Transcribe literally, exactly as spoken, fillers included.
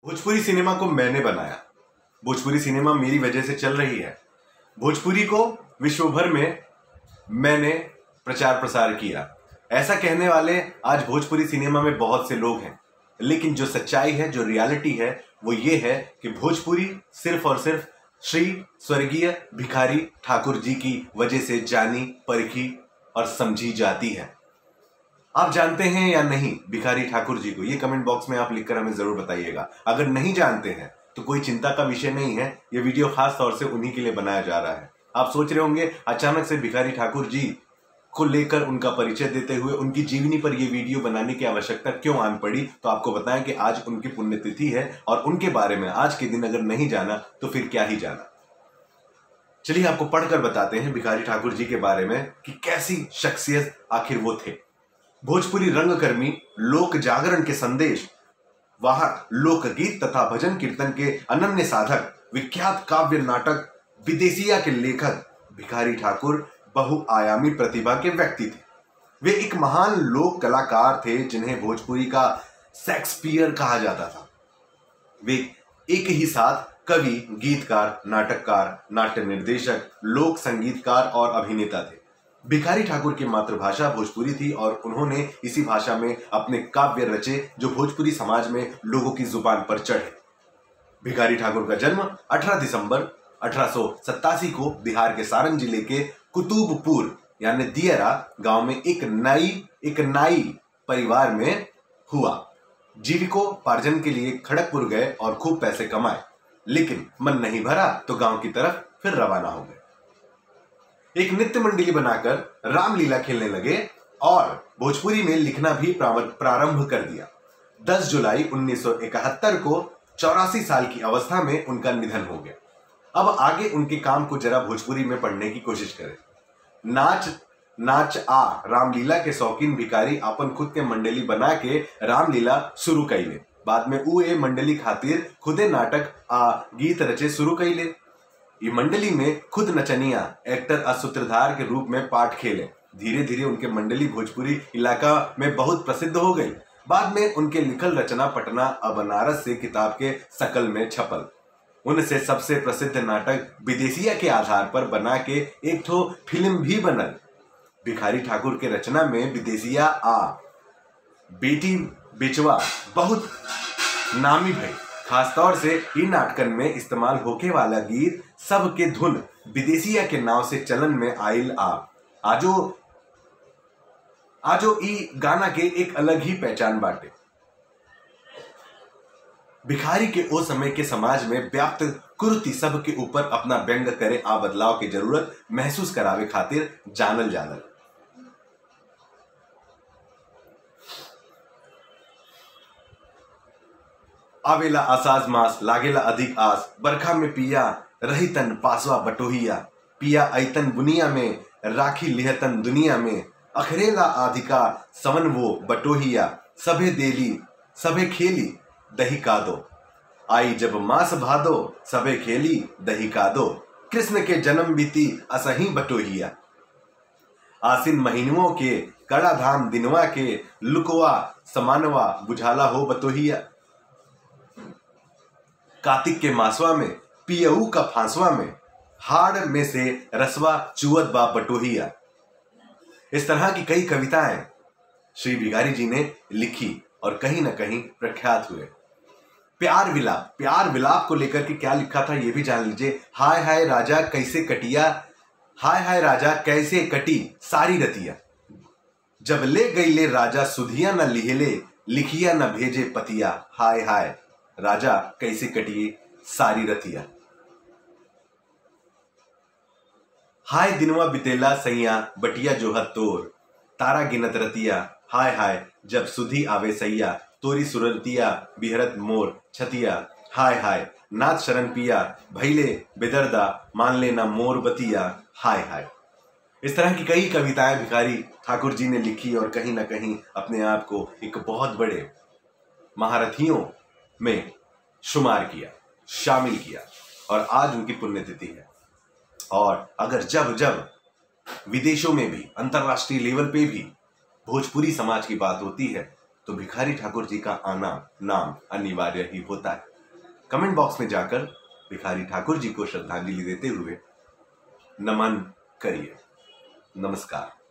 Bhojpuri cinema को मैंने बनाया। भोजपुरी सिनेमा मेरी वजह से चल रही है। भोजपुरी को विश्व भर में मैंने प्रचार प्रसार किया। ऐसा कहने वाले आज भोजपुरी सिनेमा में बहुत से लोग हैं, लेकिन जो सच्चाई है, जो रियलिटी है, वो ये है कि भोजपुरी सिर्फ और सिर्फ श्री स्वर्गीय भिखारी ठाकुर जी की वजह से जानी, परखी और समझी जाती है। आप जानते हैं या नहीं भिखारी ठाकुर जी को? ये कमेंट बॉक्स में आप लिखकर हमें जरूर बताइएगा। अगर नहीं जानते हैं तो कोई चिंता का विषय नहीं है, ये वीडियो खास तौर से उन्हीं के लिए बनाया जा रहा है। आप सोच रहे होंगे अचानक से भिखारी ठाकुर जी को लेकर उनका परिचय देते हुए उनकी जीवनी पर यह वीडियो बनाने की आवश्यकता क्यों आन पड़ी। तो आपको बताएं कि आज उनकी पुण्यतिथि है और उनके बारे में आज के दिन अगर नहीं जाना तो फिर क्या ही जाना। चलिए आपको पढ़कर बताते हैं भिखारी ठाकुर जी के बारे में कि कैसी शख्सियत आखिर वो थे। भोजपुरी रंगकर्मी, लोक जागरण के संदेश वाहक, लोकगीत तथा भजन कीर्तन के अनन्य साधक, विख्यात काव्य नाटक विदेशिया के लेखक भिखारी ठाकुर बहुआयामी प्रतिभा के व्यक्ति थे। वे एक महान लोक कलाकार थे जिन्हें भोजपुरी का शेक्सपियर कहा जाता था। वे एक ही साथ कवि, गीतकार, नाटककार, नाट्य निर्देशक, लोक संगीतकार और अभिनेता थे। भिखारी ठाकुर की मातृभाषा भोजपुरी थी और उन्होंने इसी भाषा में अपने काव्य रचे जो भोजपुरी समाज में लोगों की जुबान पर चढ़े। भिखारी ठाकुर का जन्म अठारह दिसंबर अठारह सौ सत्तासी को बिहार के सारण जिले के कुतुबपुर यानी दियरा गांव में एक नाई एक नाई परिवार में हुआ। जीविकोपार्जन के लिए खड़गपुर गए और खूब पैसे कमाए, लेकिन मन नहीं भरा तो गांव की तरफ फिर रवाना हो गए। एक नृत्य मंडली बनाकर रामलीला खेलने लगे और भोजपुरी में लिखना भी प्रारंभ कर दिया। दस जुलाई उन्नीस सौ इकहत्तर को चौरासी साल की अवस्था में उनका निधन हो गया। अब आगे उनके काम को जरा भोजपुरी में पढ़ने की कोशिश करें। नाच नाच आ रामलीला के शौकीन भिखारी अपन खुद के मंडली बना के रामलीला शुरू कैले। बाद में उ ए मंडली खातिर खुदे नाटक आ गीत रचे शुरू कैले। ये मंडली में खुद नचनिया, एक्टर और सूत्रधार के रूप में पाठ खेले। धीरे धीरे उनके मंडली भोजपुरी इलाका में बहुत प्रसिद्ध हो गई। बाद में उनके लिखल रचना पटना और बनारस से किताब के शकल में छपल। उनसे सबसे प्रसिद्ध नाटक विदेशिया के आधार पर बना के एक ठो फिल्म भी बनल। भिखारी ठाकुर के रचना में विदेशिया आ बेटी बेचवा बहुत नामी भई। खासतौर से इन नाटकन में इस्तेमाल होके वाला गीत सबके धुन विदेशिया के नाव से चलन में आइल आ आजो आजो ई गाना के एक अलग ही पहचान बाटे। भिखारी के ओ समय के समाज में व्याप्त कुरीति सब के ऊपर अपना व्यंग करे आ बदलाव की जरूरत महसूस करावे खातिर जानल जानल। आवेला आसाज मास लागेला अधिक आस, बरखा में पिया रही तन पासवा बटोहिया, पिया ऐतन बुनिया में राखी लिहतन दुनिया में, अखरेला आधिका सवन वो बटोहिया, सभे देली सभे खेली दही का दो, आई जब मास भादो सभे खेली दही का दो, कृष्ण के जन्म बीती असही बटोहिया, आसिन महीनुओं के कड़ा धाम दिनवा के, लुकवा समानवा बुझाला हो बटोहिया, कार्तिक के मासवा में पियऊ का फांसवा में, हाड़ में से रसवा चुवत बा बटोहिया। इस तरह की कई कविताएं श्री भिखारी जी ने लिखी और कहीं ना कहीं प्रख्यात हुए। प्यार विलाप प्यार विलाप को लेकर के क्या लिखा था ये भी जान लीजिए। हाय हाय राजा कैसे कटिया, हाय हाय राजा कैसे कटी सारी रतिया, जब ले गई ले राजा सुधिया न लिहेले, लिखिया न भेजे पतिया, हाय हाय राजा कैसे कटिए सारी रतिया। हाय दिनवा बितेला सैया बटिया जोहत तोर, तारा गिनत रतिया, हाय हाय जब सुधी आवे सैया, तोरी सुरतिया बिहरत मोर छतिया, हाय हाय नाथ शरण पिया, भैले बेदर्दा मान लेना मोर बतिया, हाय हाय। इस तरह की कई कविताएं भिखारी ठाकुर जी ने लिखी और कहीं ना कहीं अपने आप को एक बहुत बड़े महारथियों में शुमार किया, शामिल किया और आज उनकी पुण्यतिथि है। और अगर जब जब विदेशों में भी, अंतर्राष्ट्रीय लेवल पे भी भोजपुरी समाज की बात होती है तो भिखारी ठाकुर जी का आना नाम अनिवार्य ही होता है। कमेंट बॉक्स में जाकर भिखारी ठाकुर जी को श्रद्धांजलि देते हुए नमन करिए। नमस्कार।